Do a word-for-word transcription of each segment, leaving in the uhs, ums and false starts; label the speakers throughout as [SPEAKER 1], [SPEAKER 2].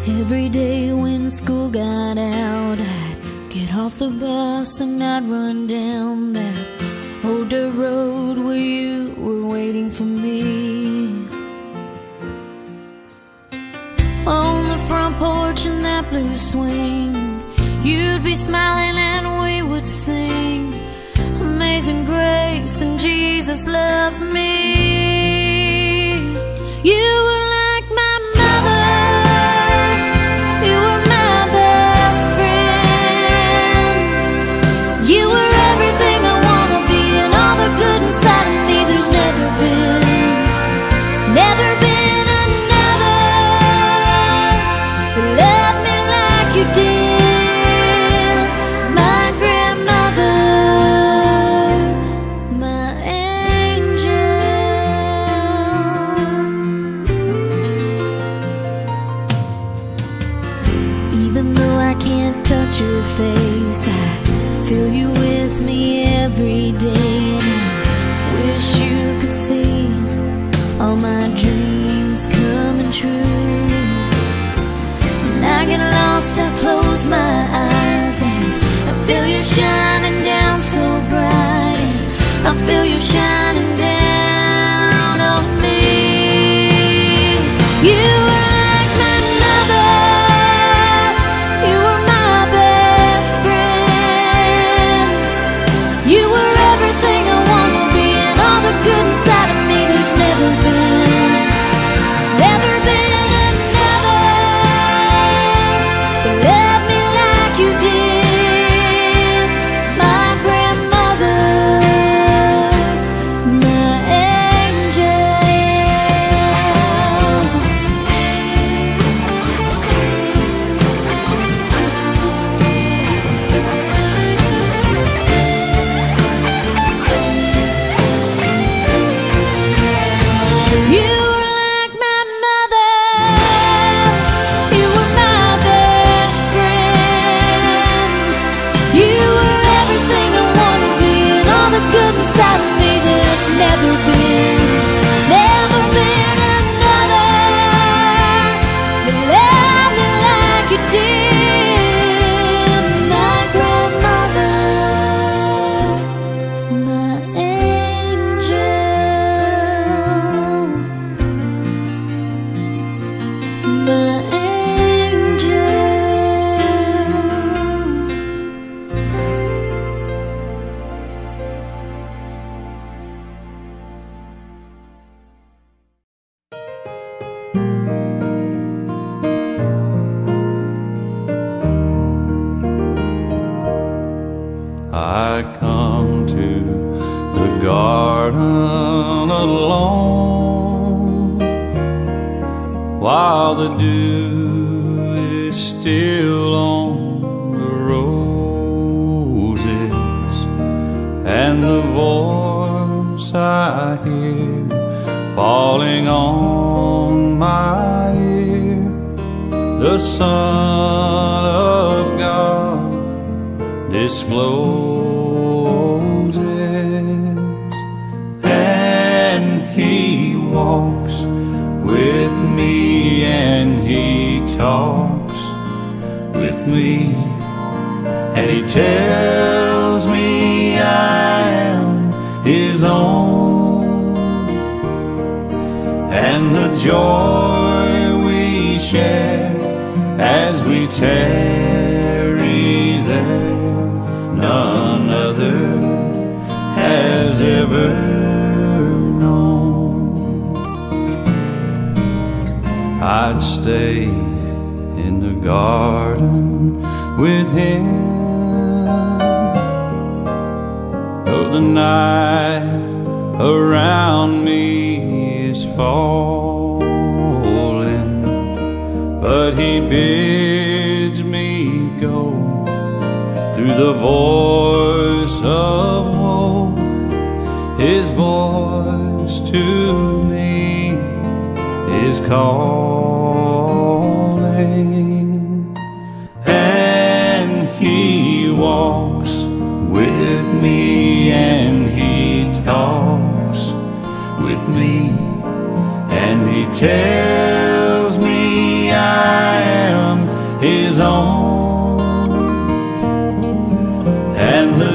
[SPEAKER 1] Every day when school got out, I'd get off the bus and I'd run down that old dirt road where you were waiting for me. On the front porch in that blue swing, you'd be smiling and we would sing Amazing Grace and Jesus Loves Me. You were like my mother, you were my best friend. You were everything I wanna be and all the good inside of me. There's never been, never been another who loved me like you did. My grandmother, my angel. Even though I can't touch your face, I feel you with me every day. And I wish you could see all my dreams coming true. When I get lost, I close my eyes and I feel you shining down so bright, and I feel you shining down on me. You were like my mother, you were my best friend. You were everything I wanna be and all the good inside of me. There's never been, never been another who loved me like you did. My grandmother, my angel. You were like my mother, you were my best friend. You were everything I wanna be and all the good inside of me. There's never been, never been another that loved me like you did. My grandmother, my angel, my angel.
[SPEAKER 2] I come to the garden alone while the dew is still on the roses, and the voice I hear falling on my ear, the Son of God discloses, and He walks with me and He talks with me, and He tells me I am His own, and the joy we share as we tarry there, none other has ever known. I'd stay in the garden with Him, though the night around me is falling, but He bids me go through the voice of hope. His voice to me is calling, and He walks with me and He talks with me, and He tells me I am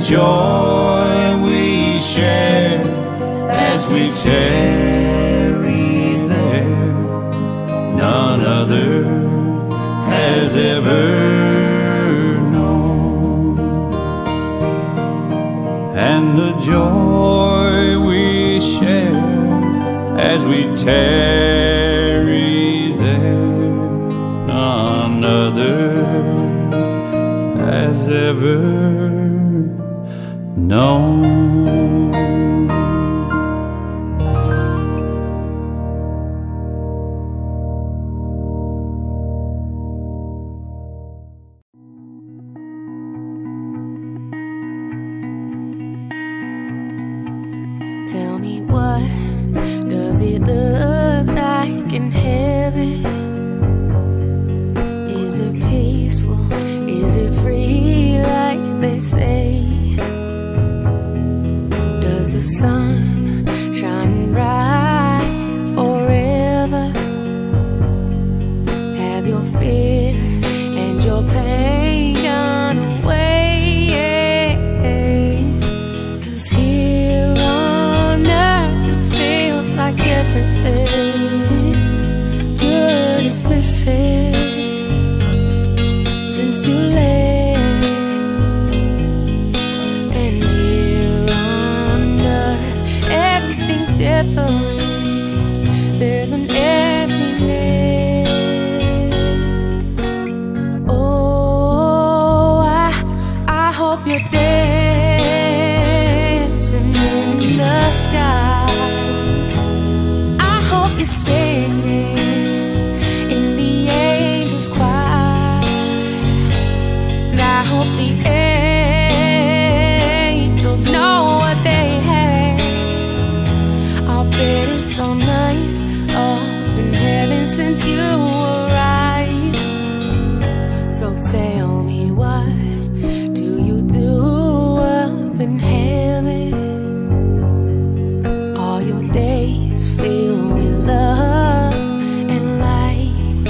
[SPEAKER 2] joy we share as we tarry there, none other has ever known. And the joy we share as we tarry there, none other has ever known.
[SPEAKER 1] Tell me, what does it look like in heaven? Is it peaceful? Is it free like they say? Does the sun shine bright forever? Have your fears and your pain gone away? 'Cause here on earth it feels like everything good is missing since you left. And here on earth everything's different. There's an emptiness. Oh, I, I hope you're dancing in the sky. I hope you're singing in the angels' choir. And I hope the angels know what they have. I'll bet it's so nice up in heaven since you arrived. So tell me, what do you do up in heaven? All your days filled with love and light.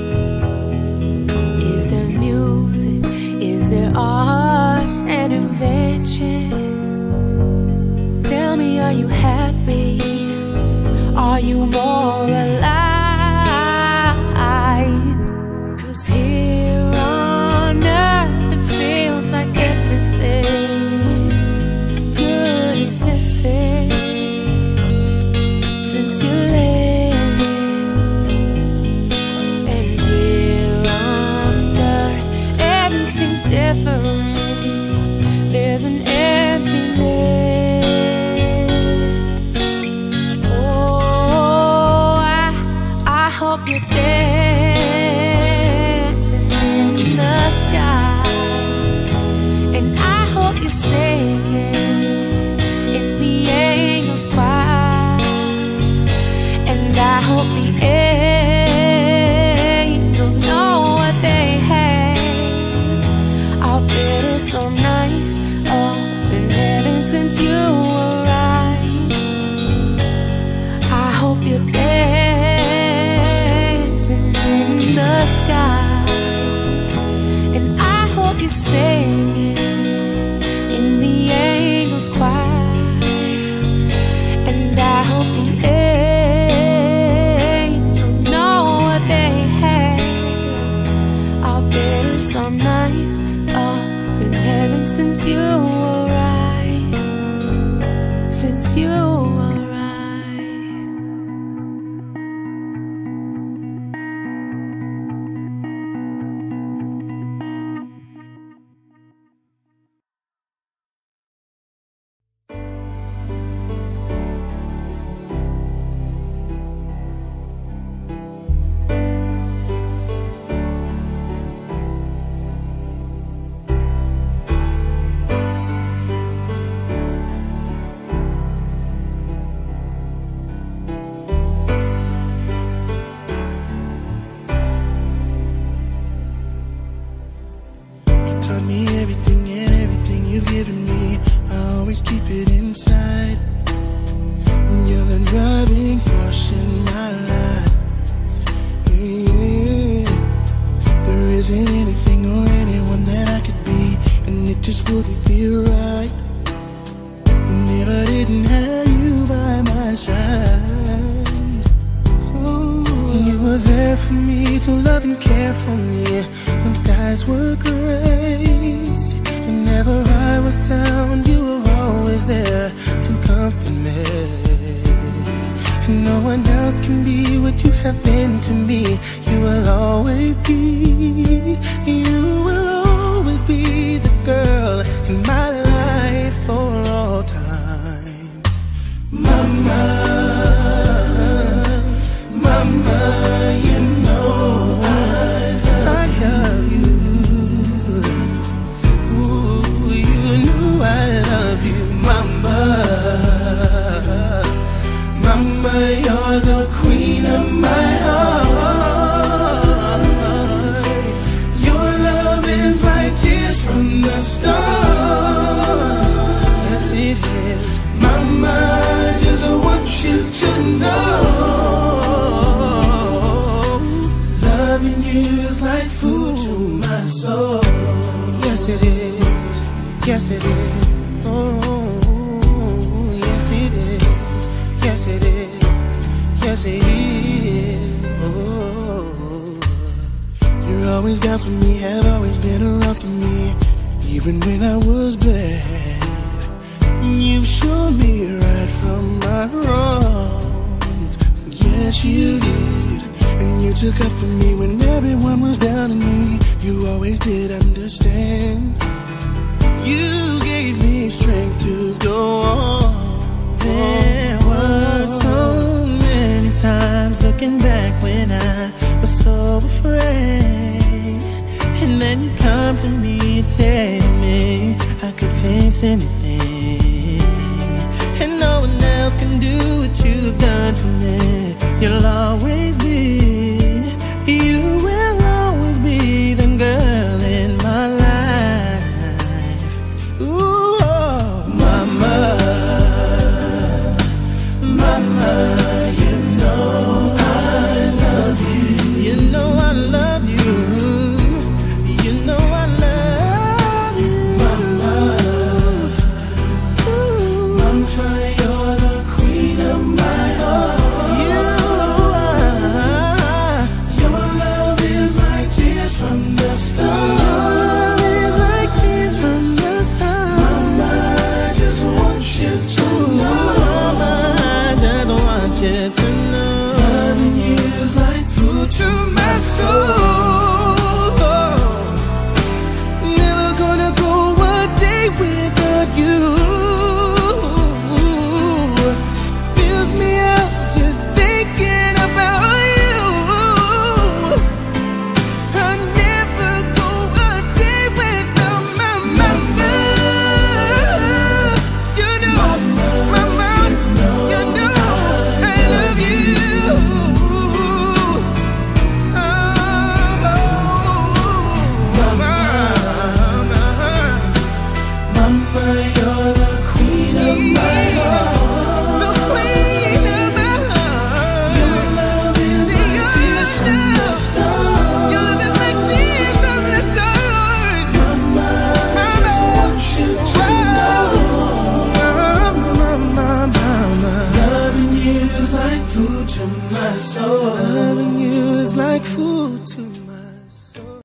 [SPEAKER 1] Is there music? Is there art and invention? Tell me, are you happy? Are you more alive? 'Cause here on earth it feels like everything good is missing since you left. And here on earth everything's different. There's an emptiness. Oh, I, I hope you're dancing in the sky. And I hope you're singing in the angels' choir. And I hope the angels know what they have. I'll bet it's so nice up in heaven since you arrived. I hope you're dancing in the sky. And I hope you're singing in the angels' choir. And I hope the angels know what they have. I'll bet it's so nice up in heaven since you arrived. Since you arrived.
[SPEAKER 3] wouldn't feel right if I didn't have you by my side. Oh, you were there for me to love and care for me when skies were gray. Whenever I was down, you were always there to comfort me. And no one else can be what you have been to me. You will always be, you will always be the girl in my life for all time. Mama, mama, you know I, I love you. Ooh, you know I love you, mama. Mama, you're the queen of my heart. Your love is like tears from the stars. Yes, it is. Mama, I just want you to know, loving you is like food to my soul. Yes, it is. Yes, it is. Oh, yes, it is. Yes, it is. Yes, it is. Oh, you're always down for me, have always been around for me, even when I was bad. You've shown me right from my wrongs. Yes, you did. And you took up for me when everyone was down on me. You always did understand. You gave me strength to go on. There were so many times looking back when I was so afraid, and then you come to me and say to me I could face anything, and no one else can do what you've done for me. You'll always be, you will always be the girl in my life. Ooh, oh, mama. Mama, you know I love you. You know I love you. You know I love you. Mama, ooh. Mama, you're the queen of my heart. You are. Your love is like tears from the stars. Your love is like tears from the stars. Mama, I just want you to know. You to know, loving you is like food to my soul. Never gonna go a day without you. Fills me up just thinking about you. I'll never go a day without my mama. You know, mama, you know. Loving you is like food to